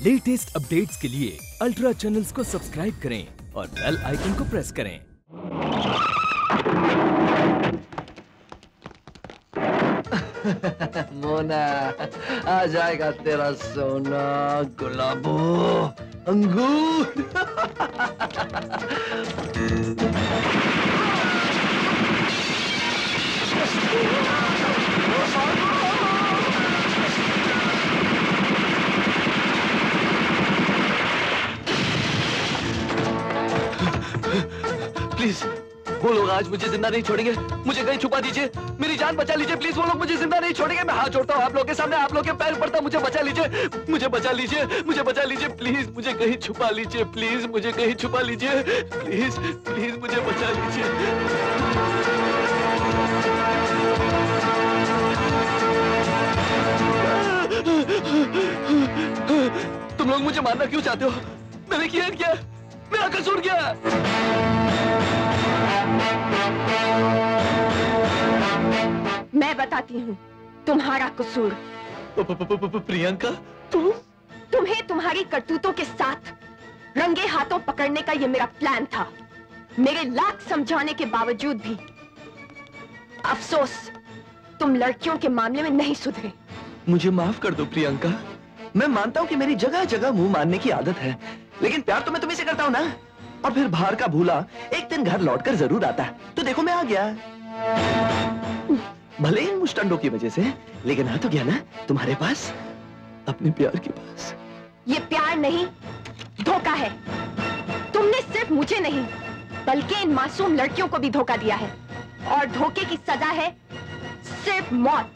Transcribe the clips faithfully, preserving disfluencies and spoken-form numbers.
Latest updates के लिए ultra channels को सब्सक्राइब करें और बेल आइकन को प्रेस करें। मोना आ जाएगा तेरा सोना गुलाबो अंगूर। प्लीज वो लोग आज मुझे जिंदा नहीं छोड़ेंगे, मुझे कहीं छुपा दीजिए, मेरी जान बचा लीजिए प्लीज। वो लोग मुझे जिंदा नहीं छोड़ेंगे, मैं हाथ जोड़ता हूँ आप लोगों के सामने, आप लोगों के पैर पड़ता हूँ, मुझे बचा लीजिए, मुझे बचा लीजिए, मुझे बचा लीजिए प्लीज, मुझे कहीं छुपा लीजिए प्लीज, मुझे कहीं छुपा लीजिए प्लीज, प्लीज मुझे बचा लीजिए। तुम लोग मुझे मारना क्यों चाहते हो? मैंने किया क्या? मेरा कसूर क्या? मैं बताती हूँ तुम्हारा कसूर। प्रियंका तुम? तुम्हें तुम्हारी करतूतों के साथ रंगे हाथों पकड़ने का ये मेरा प्लान था। मेरे लाख समझाने के बावजूद भी अफसोस तुम लड़कियों के मामले में नहीं सुधरे। मुझे माफ कर दो प्रियंका, मैं मानता हूँ कि मेरी जगह जगह मुंह मारने की आदत है, लेकिन प्यार तो मैं तुम्हीं से करता हूँ ना। और फिर बाहर का भूला एक दिन घर लौटकर जरूर आता है, तो देखो मैं आ गया, भले इन मुस्टंडों की वजह से, लेकिन आ तो गया ना तुम्हारे पास, अपने प्यार के पास। ये प्यार नहीं, धोखा है। तुमने सिर्फ मुझे नहीं बल्कि इन मासूम लड़कियों को भी धोखा दिया है, और धोखे की सजा है सिर्फ मौत।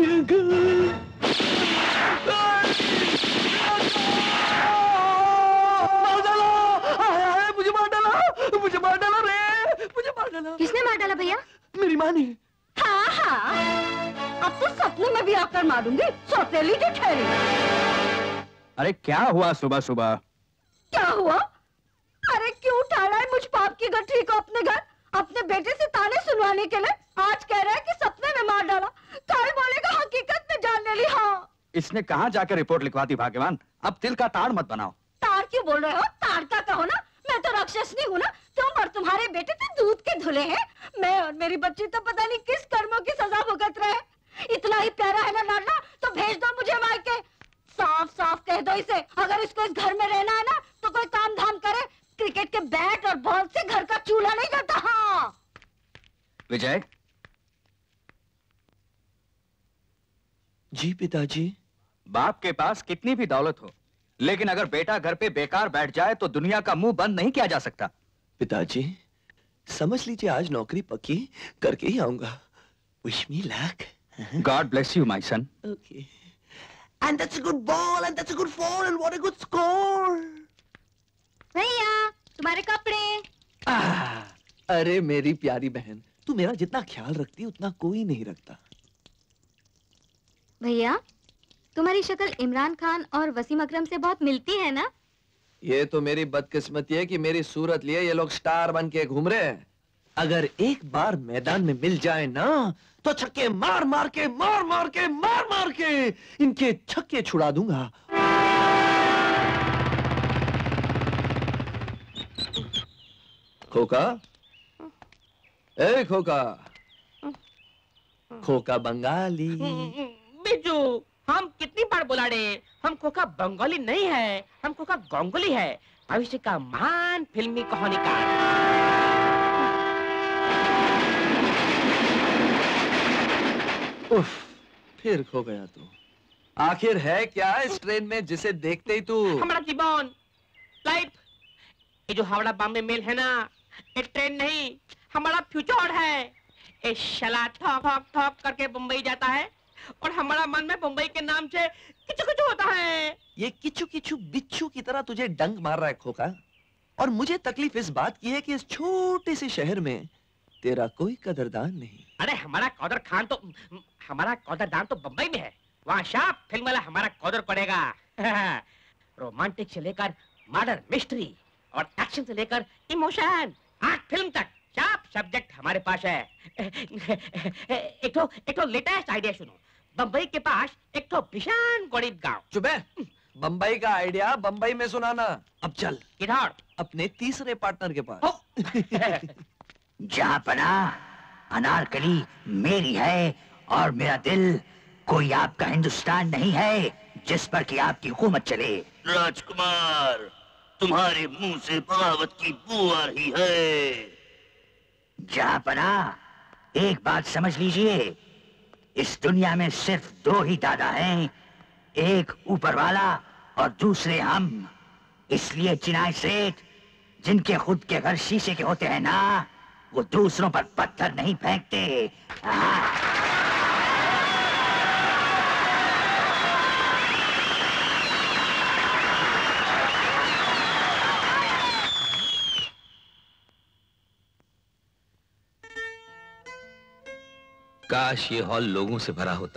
मार डाला, मुझे मार डाला, मुझे मार डाला रे, मुझे मार डाला। किसने मार डाला भैया? मेरी माँ ने। हाँ हाँ, अब तो सपने में भी आकर मारूंगी, सौतेली की ठहरी। अरे क्या हुआ सुबह सुबह? क्या हुआ? अरे क्यों उठा रहा है मुझ पाप की गठरी को अपने घर, अपने बेटे से ताने सुनवाने के लिए? आज कह रहा है कि सपने में मार डाला, कल बोलेगा हकीकत में जान ले ली। हाँ, इसने कहाँ जाकर रिपोर्ट लिखवा दी भाग्यवान? अब दिल का ताड़ मत बनाओ। तार क्यों बोल रहे हो? तार का कहो ना, मैं तो राक्षसनी हूँ ना। तुम और तुम्हारे बेटे तो दूध के धुले हैं, मैं और मेरी बच्ची तो पता नहीं किस कर्मों की सजा भुगत रहे। इतना ही प्यारा है ना लाडला, तो भेज दो मुझे मायके। साफ साफ कह दो इसे, अगर इसको इस घर में रहना है ना तो कोई काम धाम करे, क्रिकेट के बैट और बॉल से घर का चूल्हा नहीं करता। हाँ विजय। जी पिताजी। बाप के पास कितनी भी दौलत हो, लेकिन अगर बेटा घर पे बेकार बैठ जाए तो दुनिया का मुंह बंद नहीं किया जा सकता। पिताजी समझ लीजिए आज नौकरी पक्की करके ही आऊंगा। Wish me luck. God bless you my son. Okay. And that's a good ball and that's a good four and what a good score. भैया तुम्हारे कपड़े। आह, अरे मेरी प्यारी बहन, तू मेरा जितना ख्याल रखती उतना कोई नहीं रखता। भैया तुम्हारी शक्ल इमरान खान और वसीम अकरम से बहुत मिलती है ना? ये तो मेरी बदकिस्मती है कि मेरी सूरत लिए ये लोग स्टार बन के घूम रहे हैं। अगर एक बार मैदान में मिल जाए ना तो छक्के मार मार के मार मार के मार मार के इनके छक्के छुड़ा दूंगा। खोका, ए खोका, खोका बंगाली। बिजू, हम कितनी बार बुला रहे, हम खोका बंगाली नहीं है, हम खोका गंगोली है, भविष्य का महान फिल्मी कहानीकार। उफ, फिर खो गया तू। आखिर है क्या इस ट्रेन में जिसे देखते ही तू? हमारा जीवन, लाइफ। ये जो हावड़ा बॉम्बे मेल है ना, ये ट्रेन नहीं, हमारा फ्यूचर है। ये शला ठोक ठोक ठोक करके मुंबई जाता है और हमारा मन में मुंबई के नाम से किचु किचु होता है। ये किचु किचु बिच्छू की तरह तुझे डंक मार रहा है खोका, और मुझे तकलीफ इस बात की है कि इस छोटे से शहर में तेरा कोई कदरदान नहीं। अरे हमारा कौदर खान तो, हमारा कौदरदान तो बम्बई में है, वहाँ शाप फिल्म वाला हमारा कौदर पड़ेगा। रोमांटिक से लेकर मर्डर मिस्ट्री और एक्शन से लेकर इमोशन, आर्ट फिल्म तक सब सब्जेक्ट हमारे पास है। एक तो एक तो लेटेस्ट आइडिया सुनो, बम्बई के पास एक तो बिशान गरीब गांव। चुप है, बम्बई का आइडिया बम्बई में सुनाना। अब चल किधर? अपने तीसरे पार्टनर के पास। जहाँ पना अनारकली मेरी है और मेरा दिल, कोई आपका हिंदुस्तान नहीं है जिस पर कि आपकी हुकूमत चले। राजकुमार, तुम्हारे मुंह से बगावत की बू आ रही है। जहाँ पना एक बात समझ लीजिए, इस दुनिया में सिर्फ दो ही दादा हैं, एक ऊपर वाला और दूसरे हम। इसलिए चिनाई सेठ, जिनके खुद के घर शीशे के होते हैं ना, वो दूसरों पर पत्थर नहीं फेंकते। काश ये हॉल लोगों से भरा होता।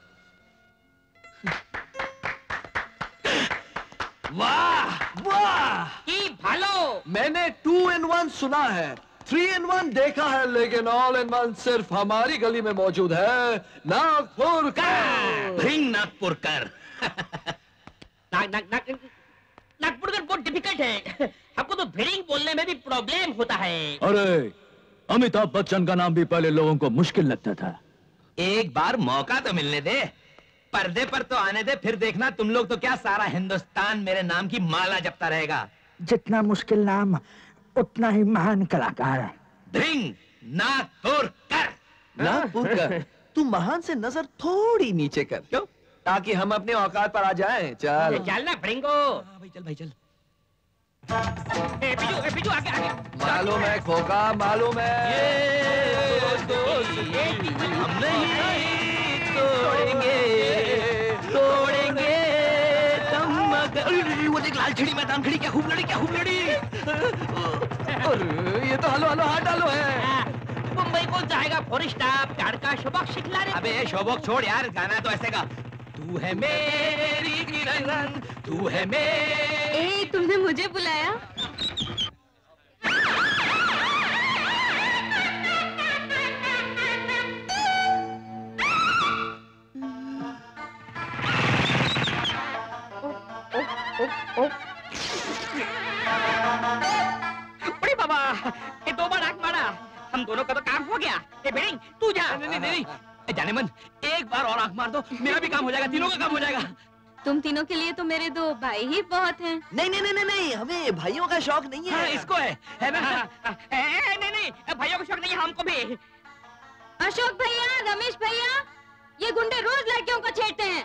वाह वाह, की भालो। मैंने टू इन वन सुना है, थ्री इन वन देखा है, लेकिन ऑल इन वन सिर्फ हमारी गली में मौजूद है। नागपुर का भृंग नागपुर कर। नाग नाग नाग नागपुर का बहुत डिफिकल्ट है, हमको तो भिड़िंग बोलने में भी प्रॉब्लम होता है। अरे अमिताभ बच्चन का नाम भी पहले लोगों को मुश्किल लगता था। एक बार मौका तो मिलने दे, पर्दे पर तो आने दे, फिर देखना तुम लोग तो क्या सारा हिंदुस्तान मेरे नाम की माला जपता रहेगा। जितना मुश्किल नाम उतना ही महान कलाकार। भृंग नागपुर कर। नागपुर कर। तू महान से नजर थोड़ी नीचे कर, क्यों? ताकि हम अपने औकात पर आ जाएं। चल चल ना भृंगो। हाँ भाई चल भाई चल। ए बिजू, ए बिजू आगे आगे। मालूम है खोका, मालूम है। ये दोस्ती हम नहीं तोड़ेंगे, तोड़ेंगे तुम मगर। वो देख लाल छिड़ी मैदान खड़ी, क्या खूब लड़ी, क्या खूब लड़ी। अरे ये तो हलो हलो हाथ डालो है। मुंबई को जाएगा फॉरेस्टा, प्यार का शोभा शिखलाने। अबे शोभक छोड़ यार, गाना तो ऐसे का। तू है मेरी किरण, तू है मेरी। ए, तुमने मुझे बुलाया? अरे बाबा, ये दो बार आंख मारा, हम दोनों का तो काम हो गया। ए भिड़िंग, तू जा। नहीं नहीं नहीं, जाने मन, एक बार और आंख मार दो, मेरा भी काम हो जाएगा, तीनों का काम हो जाएगा। तुम तीनों के लिए तो मेरे दो भाई ही बहुत हैं। नहीं नहीं नहीं नहीं, हमें भाइयों का शौक नहीं है। हाँ, इसको है, है ना? ए, नहीं नहीं, भाइयों को शौक नहीं है, हमको भी। अशोक भैया, रमेश भैया, ये गुंडे रोज लड़कियों को छेड़ते हैं।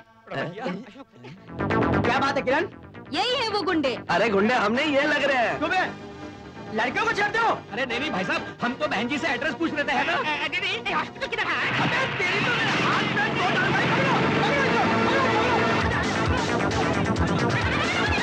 क्या बात है किरण? यही है वो गुंडे। अरे गुंडे हम नहीं, ये लग रहे हैं। तुम्हें लड़कियों को छेड़ते हो? अरे नहीं नहीं भाई साहब, हम तो बहन जी से एड्रेस पूछ लेते हैं ना। नहीं, हॉस्पिटल किधर है? अबे तेरी तो मेरे हाथ में दो डाल भाई, पकड़ो, पकड़ो इसको, पकड़ो, पकड़ो।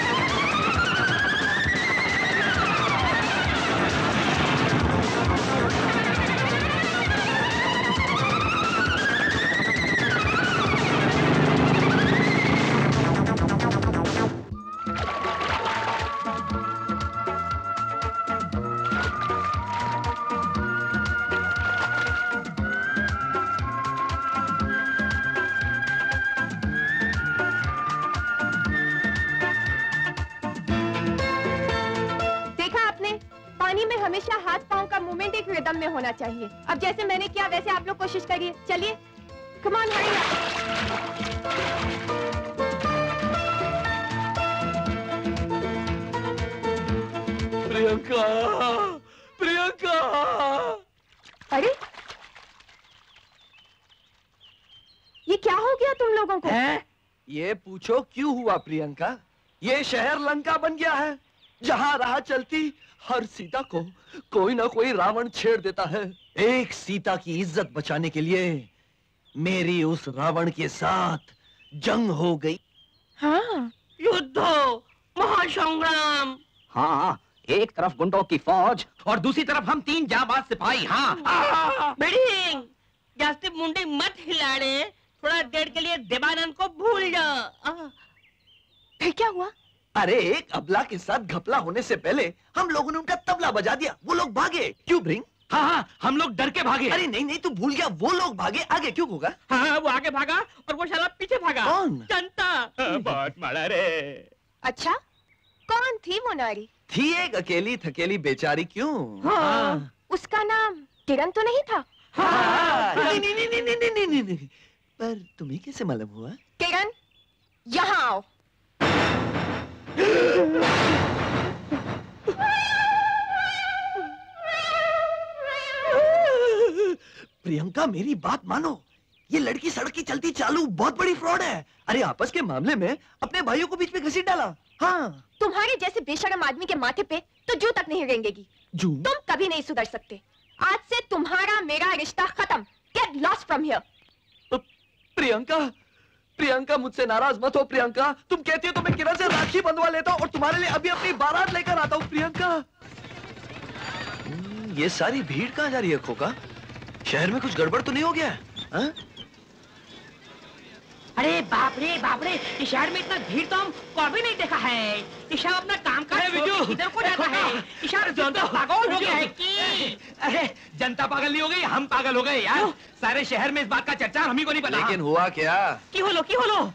हमेशा हाथ पांव का मूवमेंट एक रिदम में होना चाहिए। अब जैसे मैंने किया वैसे आप लोग कोशिश करिए। चलिए, come on, hurry up. Priyanka, Priyanka. अरे ये क्या हो गया तुम लोगों को? है? ये पूछो क्यों हुआ प्रियंका? ये शहर लंका बन गया है, जहाँ राह चलती हर सीता को कोई ना कोई रावण छेड़ देता है। एक सीता की इज्जत बचाने के लिए मेरी उस रावण के साथ जंग हो गई। हाँ, युद्ध, महासंग्राम। हाँ, एक तरफ गुंडों की फौज और दूसरी तरफ हम तीन जाबाज सिपाही। हाँ भिड़िंग, जास्ती मुंडी मत हिलाड़े, थोड़ा देर के लिए देवानंद को भूल जा। फिर क्या हुआ? अरे एक अबला के साथ घपला होने से पहले हम लोगों ने उनका तबला बजा दिया, वो लोग भागे। क्यों भृंग? हाँ हाँ हम लोग डर के भागे। अरे नहीं नहीं, तू भूल गया, वो लोग भागे, आगे क्यों होगा? हाँ वो आगे भागा और वो शाला पीछे भागा। कौन? जनता। बहुत मारा रे। अच्छा, कौन थी वो नारी? थी एक अकेली थकेली बेचारी। क्यों? हाँ। उसका नाम किरण तो नहीं था? हाँ। नहीं नहीं नहीं नहीं नहीं नहीं नहीं नहीं। पर तुम्हें कैसे मालूम हुआ? किरण, यहाँ आओ। प्रियंका मेरी बात मानो, ये लड़की सड़क की चलती चालू बहुत बड़ी फ्रॉड है। अरे आपस के मामले में अपने भाइयों को बीच में घसीट डाला। हाँ। तुम्हारे जैसे बेशरम आदमी के माथे पे तो जू तक नहीं रेंगेगी। जू? तुम कभी नहीं सुधर सकते। आज से तुम्हारा मेरा रिश्ता खत्म। Get lost from here. Priyanka, Priyanka मुझसे नाराज मत हो प्रियंका। तुम कहती हो तो मैं किरण से राखी बंधवा लेता हूँ और तुम्हारे लिए अभी अपनी बारात लेकर आता हूँ प्रियंका। ये सारी भीड़ कहाँ जा रही है खोका? शहर में कुछ गड़बड़ तो नहीं हो गया? हा? अरे बाप रे बाप रे, इस शहर में इतना भीड़ तो हम कभी नहीं देखा है। ईशा अपना काम काज इधर को जाता है। ईशा जनता पागल हो गया है कि? अरे जनता पागल नहीं हो गई, हम पागल हो गए यार। सारे शहर में इस बात का चर्चा, हम ही को नहीं पता। लेकिन हुआ क्या? की बोलो की बोलो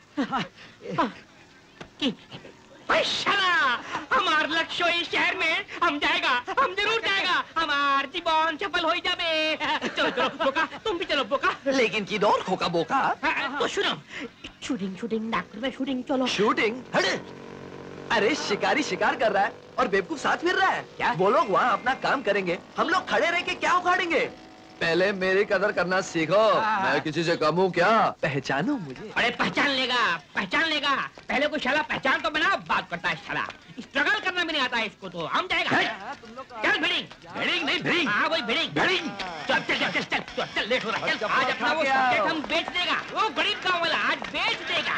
हमार लक्ष्य इस शहर में हम जाएगा, हम जरूर जाएगा। हमार जीवन सफल हो जावे। चलो चलो बोका, तुम भी चलो बोका। लेकिन की दौर खोका बोका? तो सुनो, शूटिंग शूटिंग नागपुर में शूटिंग। चलो शूटिंग? हटे। अरे शिकारी शिकार कर रहा है और बेवकूफ साथ फिर रहा है। क्या? वो लोग वहाँ अपना काम करेंगे, हम लोग खड़े रह के क्या उखाड़ेंगे? पहले मेरी कदर करना सीखो। मैं किसी से कम हूँ क्या? पहचानो मुझे। अरे पहचान लेगा, पहचान लेगा। पहले कोई शाला पहचान तो बना, बात करता है शाला। स्ट्रगल करना भी नहीं आता है इसको तो। हम जाएगा। चल भिड़िंग। भिड़िंग नहीं भिड़िंग। हाँ वही भिड़िंग। भिड़िंग। चल चल चल चल चल चल लेट हो रहा है। चल आज अपना वो सब्जेक्ट हम बेच देगा। वो गरीब गाँव वाला आज बेच देगा।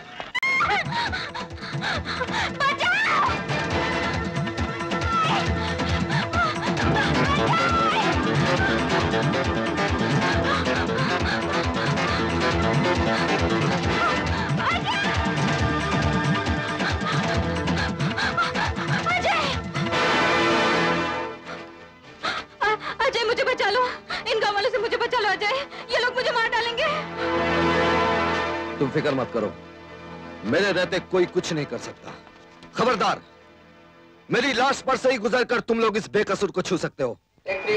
अजय मुझे बचा लो, इन गाँव वालों से मुझे बचा लो अजय, ये लोग मुझे मार डालेंगे। तुम फिक्र मत करो, मेरे रहते कोई कुछ नहीं कर सकता। खबरदार, मेरी लाश पर से ही गुजरकर तुम लोग इस बेकसूर को छू सकते हो।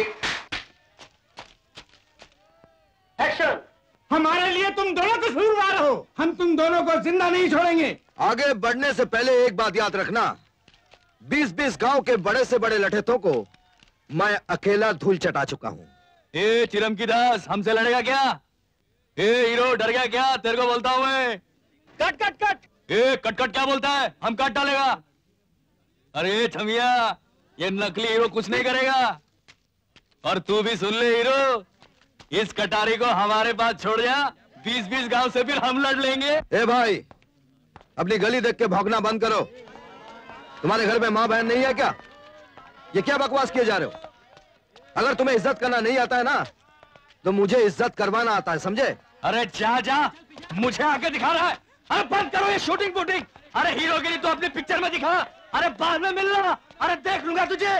एक्शन। हमारे लिए तुम दोनों कसूरवार हो, हम तुम दोनों को जिंदा नहीं छोड़ेंगे। आगे बढ़ने से पहले एक बात याद रखना, बीस बीस गांव के बड़े से बड़े लठेतों को मैं अकेला धूल चटा चुका हूं। ए चिरम की दास, हमसे लड़ेगा क्या? ए हीरो, डर गया क्या? तेरे को बोलता हूं मैं। Cut cut cut. ए कट कट क्या बोलता है? हम काट डालेगा। अरे छमिया, ये नकली हीरो कुछ नहीं करेगा। और तू भी सुन ले हीरो, इस कटारी को हमारे पास छोड़ जा, बीस बीस गांव से फिर हम लड़ लेंगे। ए भाई, अपनी गली देख के भौंकना बंद करो। तुम्हारे घर में माँ बहन नहीं है क्या? ये क्या बकवास किए जा रहे हो? अगर तुम्हें इज्जत करना नहीं आता है ना, तो मुझे इज्जत करवाना आता है, समझे? अरे जा जा, मुझे आके दिखा रहा है। अरे बंद करो ये शूटिंग वूटिंग। अरे हीरोगिरी तो अपनी पिक्चर में दिखा। अरे बाद में मिलना। अरे देख लूंगा तुझे।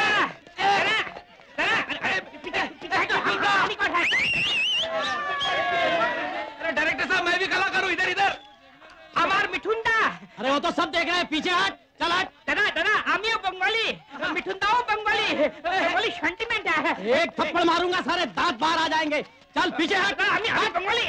अरे डायरेक्टर साहब, मैं भी कलाकार हूँ, इधर इधर। हमार मिठुंदा। अरे वो तो सब देख रहे हैं, पीछे हट। चल हट। दादा दादा, आमियो बंगाली, मिठुंदाओ बंगाली, बंगाली सेंटिमेंट है। एक थप्पड़ मारूंगा, सारे दांत बाहर आ जाएंगे। चल पीछे हट। आमी आमी बंगाली।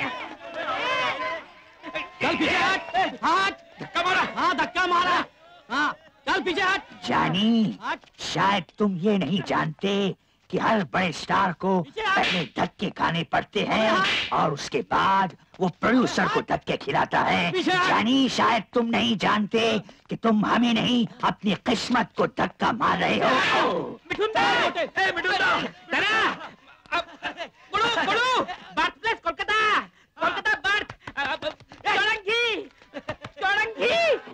चल पीछे हट। हट। धक्का मारा। हाँ धक्का मारा। हाँ चल पीछे हट। जानी, शायद तुम ये नहीं जानते कि हर बड़े स्टार को पहले धक्के खाने पड़ते हैं और उसके बाद वो प्रोड्यूसर को धक्के खिलाता है। जानी, शायद तुम नहीं जानते कि तुम हमें नहीं, अपनी किस्मत को धक्का मार रहे हो। मिठुंदा, ए मिठुंदा, दादा, गुरु गुरु, birth place Kolkata, Kolkata birth, Chowringhee, Chowringhee.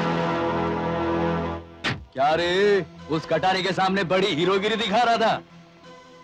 क्या रे, उस कटारी के सामने बड़ी हीरोगिरी दिखा रहा था?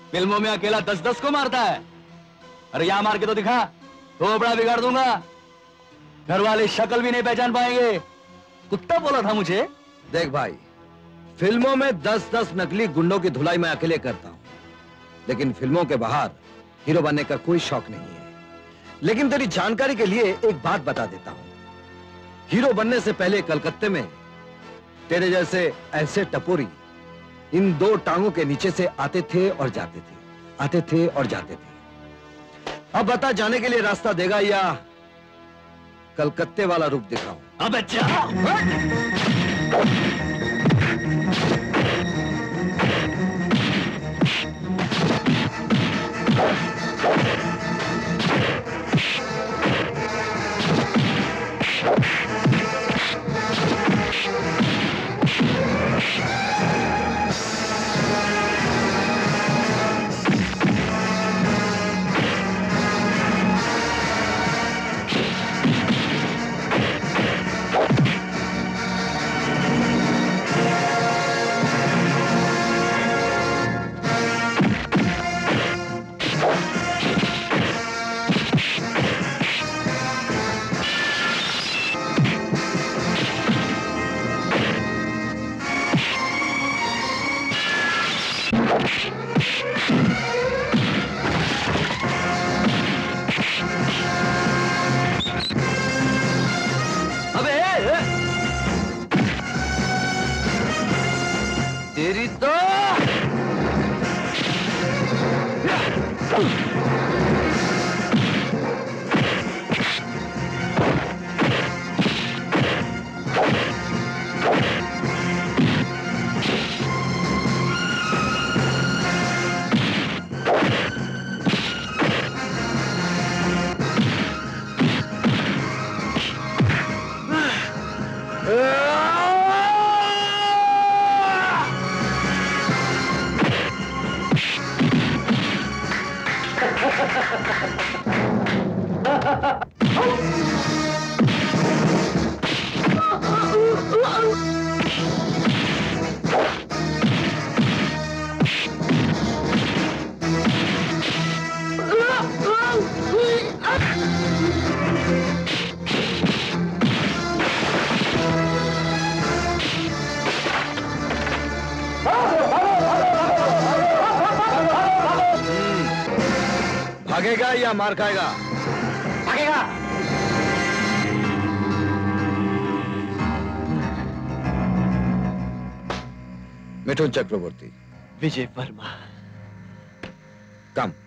फिल्मों में अकेला दस दस को मारता है। अरे यहाँ मार के तो दिखा, थोपड़ा बिगाड़ दूंगा। घर वाले शक्ल भी नहीं पहचान पाएंगे। कुत्ता बोला था मुझे। देख भाई, फिल्मों में दस दस नकली गुंडों की धुलाई मैं अकेले करता हूं, लेकिन फिल्मों के बाहर हीरो बनने का कोई शौक नहीं है। लेकिन तेरी जानकारी के लिए एक बात बता देता हूं, हीरो बनने से पहले कलकत्ते में तेरे जैसे ऐसे टपोरी इन दो टांगों के नीचे से आते थे और जाते थे, आते थे और जाते थे। अब बता, जाने के लिए रास्ता देगा या कलकत्ते वाला रुख दिखाऊं? अब अच्छा तेरी तो भागेगा या मार खाएगा? भागेगा। मिथुन चक्रवर्ती। विजय वर्मा। कम।